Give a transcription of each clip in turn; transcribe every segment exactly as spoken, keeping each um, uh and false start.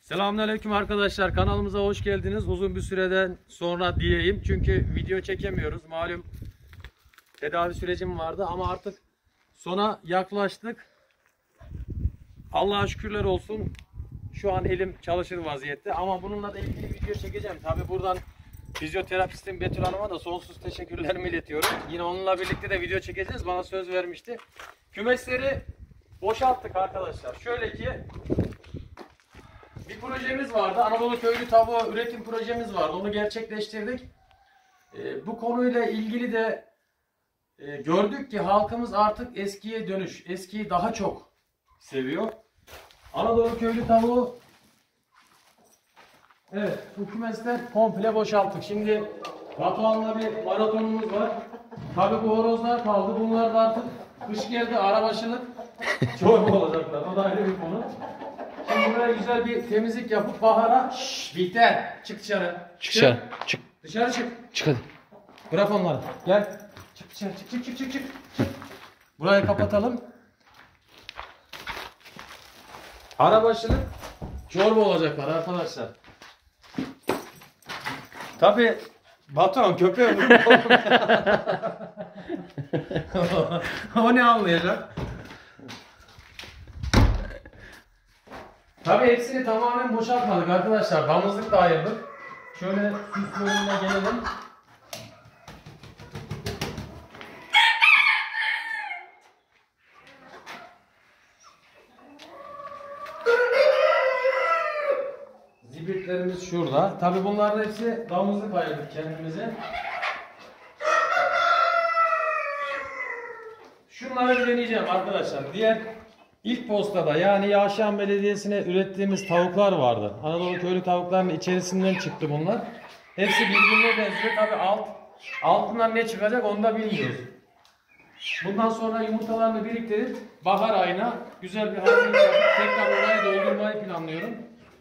Selamünaleyküm arkadaşlar, kanalımıza hoş geldiniz. Uzun bir süreden sonra diyeyim çünkü video çekemiyoruz. Malum tedavi sürecim vardı ama artık sona yaklaştık. Allah'a şükürler olsun. Şu an elim çalışır vaziyette ama bununla da ilgili video çekeceğim. Tabi buradan fizyoterapistim Betül Hanım'a da sonsuz teşekkürlerimi iletiyorum. Yine onunla birlikte de video çekeceğiz. Bana söz vermişti. Kümesleri boşalttık arkadaşlar. Şöyle ki bir projemiz vardı. Anadolu Köylü Tavuğu üretim projemiz vardı. Onu gerçekleştirdik. E, bu konuyla ilgili de e, gördük ki halkımız artık eskiye dönüş. Eskiyi daha çok seviyor. Anadolu Köylü Tavuğu, evet, bu kümesten komple boşalttık. Şimdi Batuhan'la bir maratonumuz var. Tabii bu horozlar kaldı. Bunlar da artık kış geldi, arabaşılık çorba olacaklar. O da ayrı bir konu. Şimdi buraya güzel bir temizlik yapıp bahara şşş Bihter çık dışarı. Çık dışarı. Çık. Dışarı çık. Çık hadi. Bırak onları. Gel. Çık dışarı. Çık çık çık çık çık. Burayı kapatalım. Arabaşılık çorba olacaklar arkadaşlar. Tabii Batuhan köpeği o ne anlayacak? Tabii hepsini tamamen boşaltmadık arkadaşlar. Damızlık da ayırdık. Şöyle süs bölümüne gelelim. Zibritlerimiz şurada. Tabii bunların hepsi damızlık ayırdık kendimize. Şunları bir deneyeceğim arkadaşlar. Diğer İlk postada yani Yağışan Belediyesi'ne ürettiğimiz tavuklar vardı. Anadolu Köylü tavuklarının içerisinden çıktı bunlar. Hepsi birbirine benziyor. Tabi alt, altından ne çıkacak onu da bilmiyoruz. Bundan sonra yumurtalarını biriktirip bahar ayına güzel bir hazırlık yapıp tekrar orayı doldurmayı planlıyorum.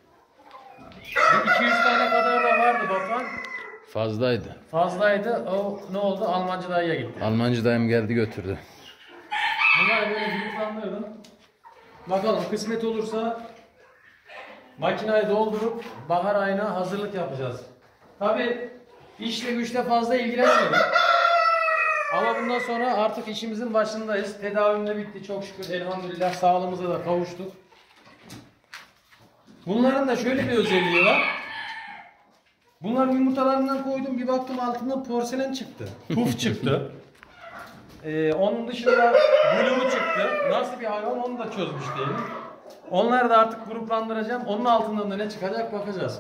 iki yüz tane kadar da vardı Batuhan. Fazlaydı. Fazlaydı. O ne oldu? Almancı dayıya gitti. Almancı dayım geldi götürdü. Bunları böyle gruplandırdım. Bakalım kısmet olursa makinayı doldurup bahar ayına hazırlık yapacağız. Tabi işle güçle fazla ilgilenmedim. Ama bundan sonra artık işimizin başındayız. Tedavim de bitti çok şükür, elhamdülillah sağlığımıza da kavuştuk. Bunların da şöyle bir özelliği var. Bunların yumurtalarından koydum, bir baktım altından porselen çıktı. Puf çıktı. Ee, onun dışında blue çıktı. Nasıl bir hayvan onu da çözmüş değilim. Onları da artık gruplandıracağım. Onun altından da ne çıkacak bakacağız.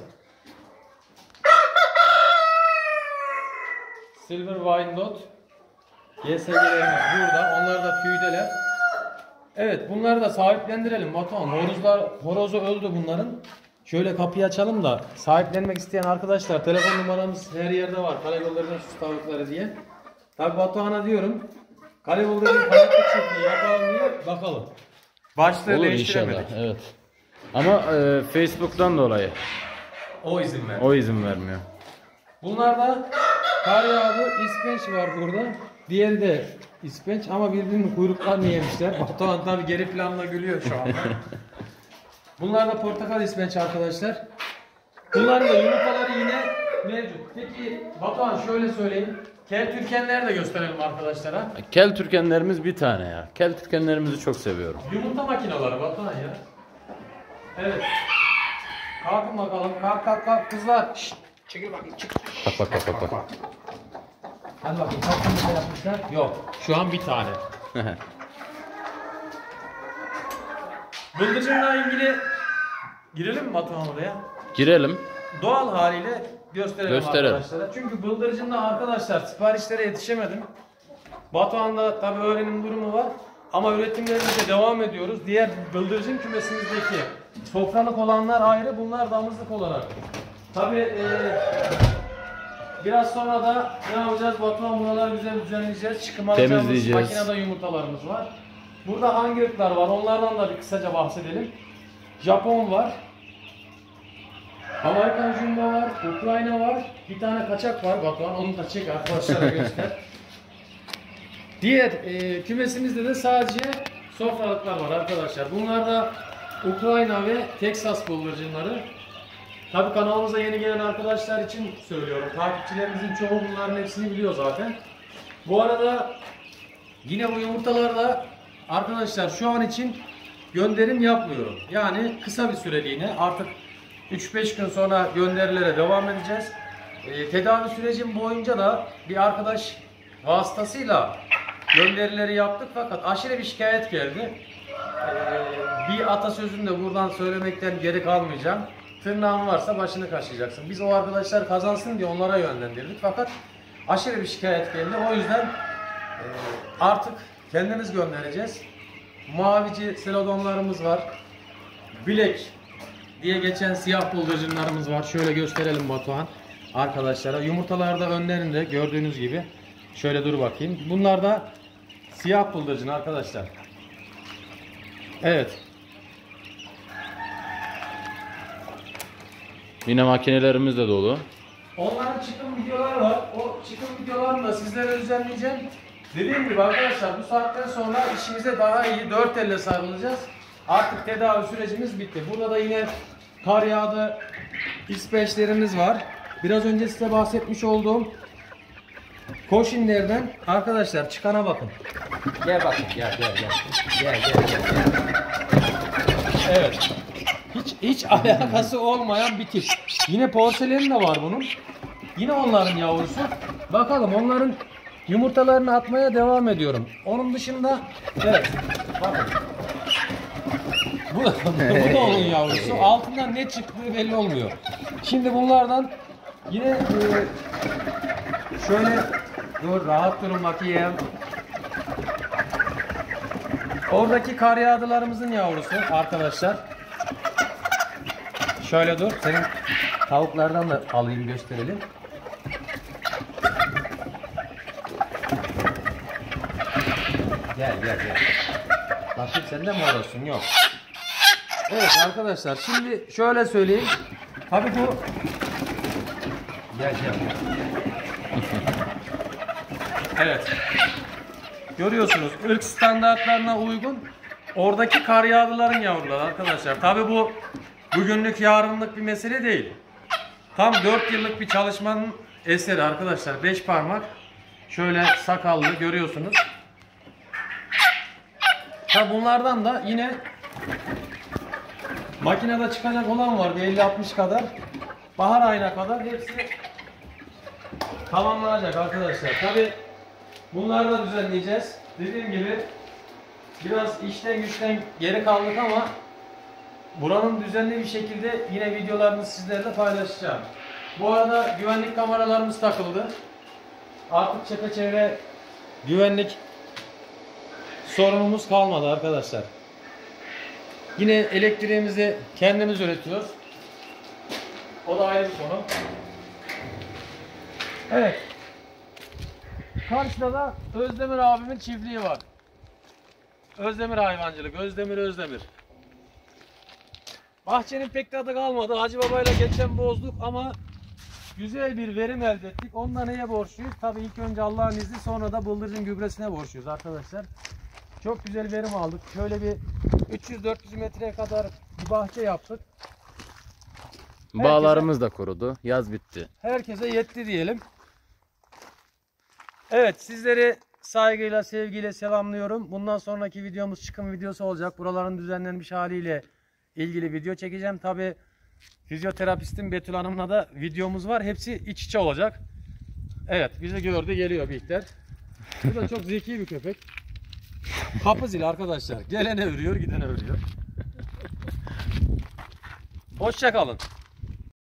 Silver Wyandotte G S G'lerimiz burada. Onlar da tüydeler. Evet, bunları da sahiplendirelim. Batuhan, horozlar, horozu öldü bunların. Şöyle kapıyı açalım da sahiplenmek isteyen arkadaşlar, telefon numaramız her yerde var. Karayollarının süs tavukları diye. Tabi Batuhan'a diyorum. Karayolların hayatta çektiği yapalım diye bakalım. Başlığı değiştiremedik. İnşallah, evet. Ama e, Facebook'tan dolayı. O izin ver. O izin vermiyor. Bunlarda kar yağdı, ispenç var burada. Diğeri de ispenç ama birbirinin kuyruklarını yemişler. Batuhan tabi geri planla gülüyor şu anda. Bunlar da portakal ispenç arkadaşlar. Bunların da yumurtaları yine mevcut. Peki Batuhan şöyle söyleyeyim. Kel türkenleri de gösterelim arkadaşlara. Kel türkenlerimiz bir tane ya. Kel türkenlerimizi çok seviyorum. Yumurta makineleri Batuhan ya. Evet. Kalkın bakalım. Kalk kalk kalk kızlar. Şşt. Çekil bakayım çık. Bak bak bak bak. bak. Hadi bakayım kaç tane yapmışlar? Yok. Şu an bir tane. Bıldırcınla ilgili girelim mi Batuhan oraya? Girelim. Doğal haliyle gösterelim, Gösterelim arkadaşlara. Çünkü bıldırcınla arkadaşlar siparişlere yetişemedim. Batuhan'da tabi öğrenim durumu var. Ama üretimlerimize devam ediyoruz. Diğer bıldırcın kümesimizdeki sofralık olanlar ayrı, bunlar damızlık olarak. Tabi e, biraz sonra da ne yapacağız Batuhan? Buraları güzel düzenleyeceğiz. Çıkım alacağımız makinede yumurtalarımız var. Burada hangi ırklar var? Onlardan da bir kısaca bahsedelim. Japon var. Amerikan Jumbo var, Ukrayna var, bir tane kaçak var Batuhan, onu da çek arkadaşlara göster. Diğer e, kümesimizde de sadece sofralıklar var arkadaşlar. Bunlar da Ukrayna ve Texas bıldırcınları. Tabii kanalımıza yeni gelen arkadaşlar için söylüyorum. Takipçilerimizin çoğu bunların hepsini biliyor zaten. Bu arada yine bu yumurtalarla arkadaşlar şu an için gönderim yapmıyorum. Yani kısa bir süreliğine, artık üç beş gün sonra gönderilere devam edeceğiz. Ee, tedavi sürecim boyunca da bir arkadaş vasıtasıyla gönderileri yaptık fakat aşırı bir şikayet geldi. Ee, bir atasözünü de buradan söylemekten geri kalmayacağım. Tırnağın varsa başını kaşıyacaksın. Biz o arkadaşlar kazansın diye onlara yönlendirdik fakat aşırı bir şikayet geldi. O yüzden e, artık kendimiz göndereceğiz. Mavici selodonlarımız var. Bilek diye geçen siyah bıldırcınlarımız var. Şöyle gösterelim Batuhan arkadaşlara. Yumurtalar da önlerinde gördüğünüz gibi. Şöyle dur bakayım. Bunlar da siyah bıldırcın arkadaşlar. Evet. Yine makinelerimiz de dolu. Onların çıkım videoları var. O çıkım videolarını da sizlere düzenleyeceğim. Dediğim gibi arkadaşlar bu saatten sonra işimize daha iyi dört elle sarılacağız. Artık tedavi sürecimiz bitti. Burada da yine kar yağdı ispeçlerimiz var. Biraz önce size bahsetmiş olduğum koşinlerden arkadaşlar çıkana bakın. Gel bakın, gel gel gel. Gel gel gel. Evet. Hiç hiç alakası olmayan bir tip. Yine porselen de var bunun. Yine onların yavrusu. Bakalım, onların yumurtalarını atmaya devam ediyorum. Onun dışında evet. Bakın. Bu, bu da onun yavrusu. Altından ne çıktığı belli olmuyor. Şimdi bunlardan yine e, şöyle dur, rahat durun bakayım. Oradaki kar yağdılarımızın yavrusu arkadaşlar. Şöyle dur, senin tavuklardan da alayım, gösterelim. Gel gel gel. Bakayım, sende mi orasın? Yok. Evet arkadaşlar, şimdi şöyle söyleyeyim. Tabii bu... Gel gel. Evet. Görüyorsunuz, ırk standartlarına uygun oradaki kar yağdıların yavruları arkadaşlar. Tabii bu bugünlük yarınlık bir mesele değil. Tam dört yıllık bir çalışmanın eseri arkadaşlar. beş parmak. Şöyle sakallı görüyorsunuz. Tabii bunlardan da yine makinede çıkacak olan var, bir elli altmış kadar. Bahar ayına kadar hepsi tamamlanacak arkadaşlar. Tabii bunları da düzenleyeceğiz. Dediğim gibi biraz işten güçten geri kaldık ama buranın düzenli bir şekilde yine videolarını sizlerle paylaşacağım. Bu arada güvenlik kameralarımız takıldı. Artık çepeçevre güvenlik sorunumuz kalmadı arkadaşlar. Yine elektriğimizi kendimiz üretiyoruz. O da ayrı bir konu. Evet. Karşıda da Özdemir abimin çiftliği var. Özdemir hayvancılık. Özdemir Özdemir. Bahçenin pek tadı kalmadı. Hacı babayla geçen bozduk ama güzel bir verim elde ettik. Onunla neye borçluyuz? Tabii ilk önce Allah'ın izni, sonra da bıldırcın gübresine borçluyuz arkadaşlar. Çok güzel verim aldık. Şöyle bir üç yüz dört yüz metreye kadar bir bahçe yaptık. Bağlarımız da kurudu. Yaz bitti. Herkese yetti diyelim. Evet, sizleri saygıyla, sevgiyle selamlıyorum. Bundan sonraki videomuz çıkım videosu olacak. Buraların düzenlenmiş haliyle ilgili video çekeceğim. Tabii fizyoterapistim Betül Hanım'la da videomuz var. Hepsi iç içe olacak. Evet, bizi gördü, geliyor Bihter. Bu da çok zeki bir köpek. Kapı zili arkadaşlar. Gelene örüyor, gidene örüyor. Hoşça kalın.